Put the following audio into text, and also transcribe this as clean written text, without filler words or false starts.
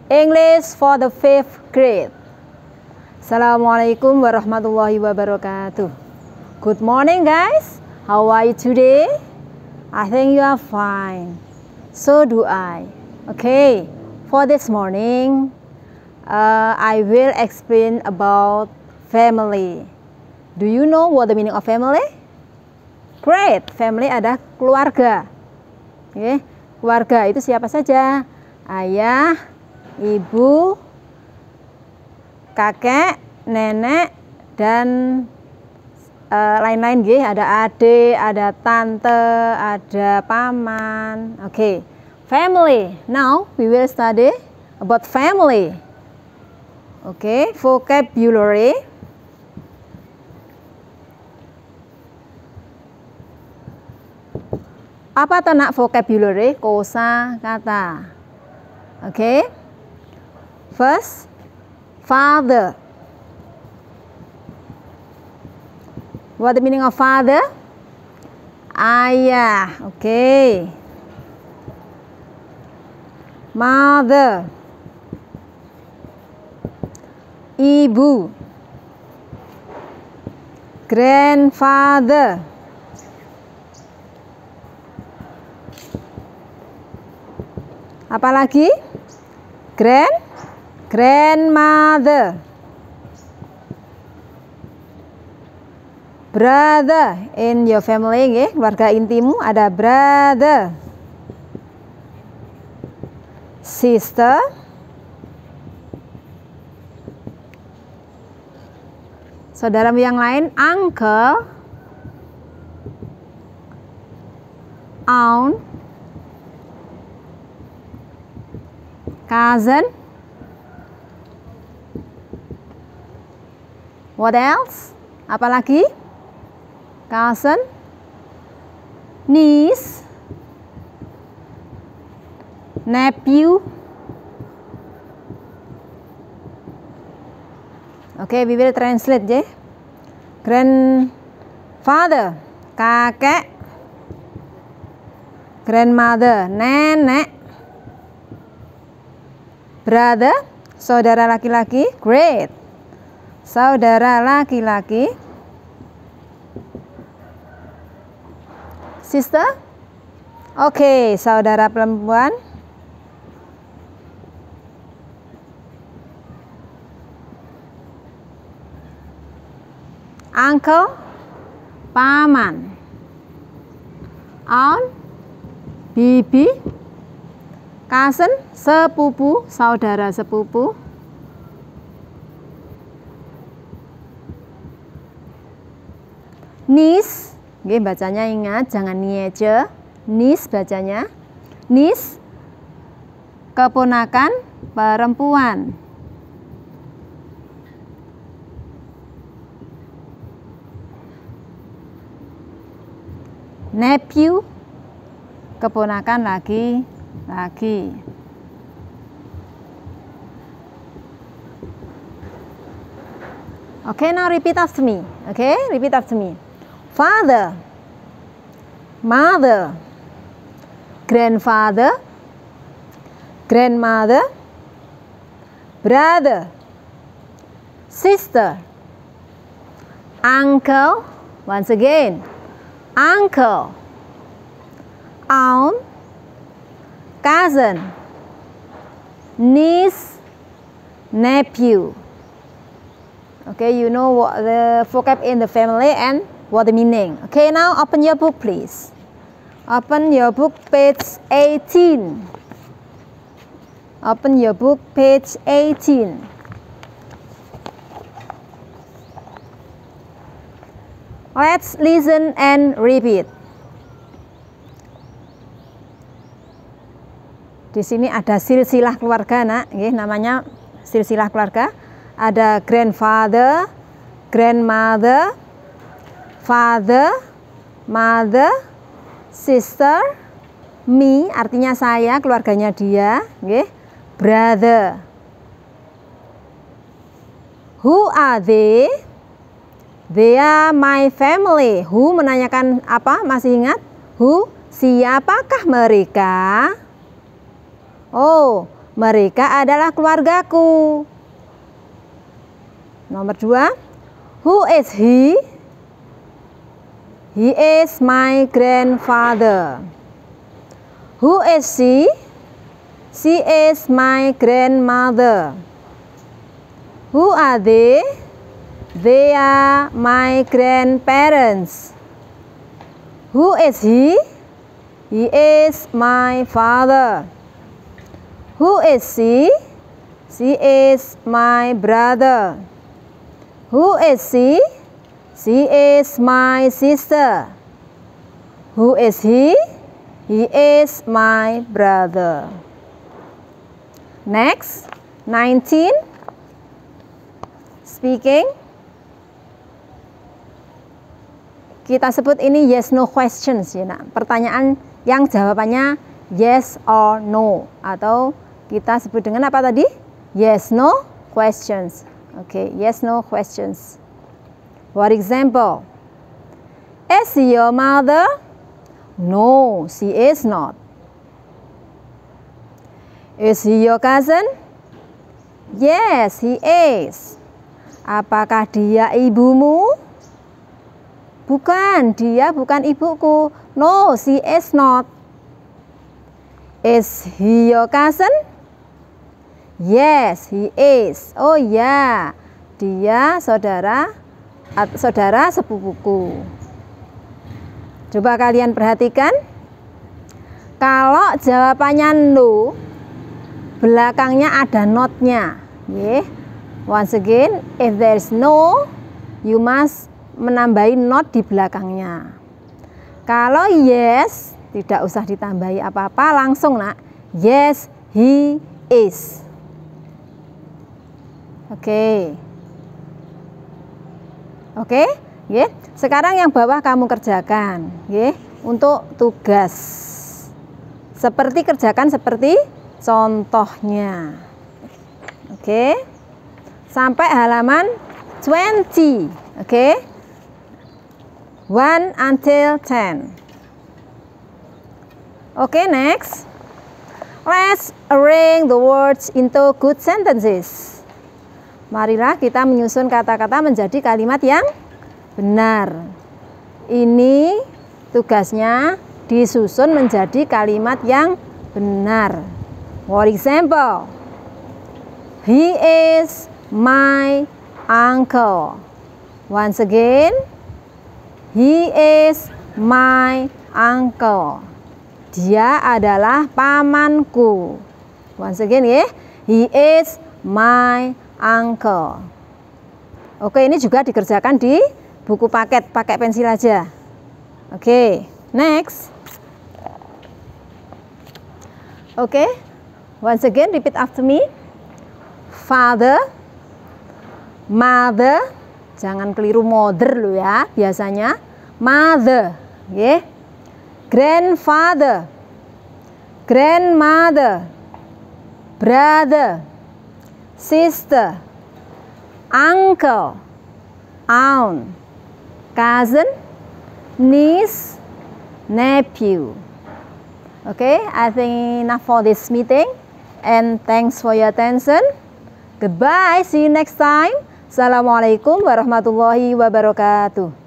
English for the 5th grade. Assalamualaikum warahmatullahi wabarakatuh. Good morning guys. How are you today? I think you are fine. So do I. Okay, for this morning I will explain about family. Do you know what the meaning of family? Great. Family ada keluarga. Okay. Keluarga itu siapa saja? Ayah, ibu, kakek, nenek, dan lain-lain. Ada adik, ada tante, ada paman. Okay. Family. Now we will study about family. Okay. Vocabulary. Apa itu nak vocabulary? Kosa kata. Okay. First, father. What the meaning of father? Ayah. Okay. Mother. Ibu. Grandfather. Apalagi? Grandmother. Brother in your family, keluarga intimu ada brother. Sister. Saudaramu yang lain, uncle, aunt, cousin. What else? Apalagi? Cousin, niece, nephew. Okay, we will translate ya. Grandfather, kakek. Grandmother, nenek. Brother, saudara laki-laki. Great. Saudara laki-laki. Sister. Oke, saudara perempuan. Uncle, paman. Aunt, bibi. Cousin, sepupu, saudara sepupu. Niece, bacanya ingat, jangan niece. Niece bacanya. Niece, keponakan perempuan. Nephew, keponakan laki-laki. Okay, now repeat after me. Okay, repeat after me. Father, mother, grandfather, grandmother, brother, sister, uncle. Once again, uncle, aunt, cousin, niece, nephew. Okay, you know what the vocab in the family and what the meaning. Okay, now open your book please. Open your book page 18. Open your book page 18. Let's listen and repeat. Di sini ada silsilah keluarga, nak, namanya silsilah keluarga. Ada grandfather, grandmother, father, mother, sister, me artinya saya, keluarganya dia, brother. Who are they? They are my family. Who menanyakan apa? Masih ingat? Who? Siapakah mereka? Oh, Mereka adalah keluargaku. Nomor 2. Who is he? He is my grandfather. Who is she? She is my grandmother. Who are they? They are my grandparents. Who is he? He is my father. Who is she? She is my brother. Who is she? She is my sister. Who is he? He is my brother. Next, 19. Speaking. Kita sebut ini yes no questions ya nak. Pertanyaan yang jawabannya yes or no, atau kita sebut dengan apa tadi? Yes no questions. Oke, yes no questions. For example, is she your mother? No, she is not. Is he your cousin? Yes, he is. Apakah dia ibumu? Bukan, dia bukan ibuku. No, she is not. Is he your cousin? Yes, he is. Oh ya, dia saudara sepupuku. Coba kalian perhatikan. Kalau jawabannya no, belakangnya ada not-nya. Once again, if there is no, you must menambahi not di belakangnya. Kalau yes, tidak usah ditambahi apa-apa, langsung nak. Yes, he is. Oke. Sekarang yang bawah kamu kerjakan, untuk tugas. Kerjakan seperti contohnya. Oke. Sampai halaman 20. Oke. 1 until 10. Okay, next. Let's arrange the words into good sentences. Marilah kita menyusun kata-kata menjadi kalimat yang benar. Ini tugasnya disusun menjadi kalimat yang benar. For example, he is my uncle. Once again, he is my uncle. Dia adalah pamanku. Once again he is my uncle. Oke, ini juga dikerjakan di buku paket, pakai pensil aja. Oke, next. Oke, once again repeat after me. Father, mother, jangan keliru mother lo ya, biasanya mother, grandfather, grandmother, brother, sister, uncle, aunt, cousin, niece, nephew. Okay, I think enough for this meeting, and thanks for your attention. Goodbye, see you next time. Assalamualaikum warahmatullahi wabarakatuh.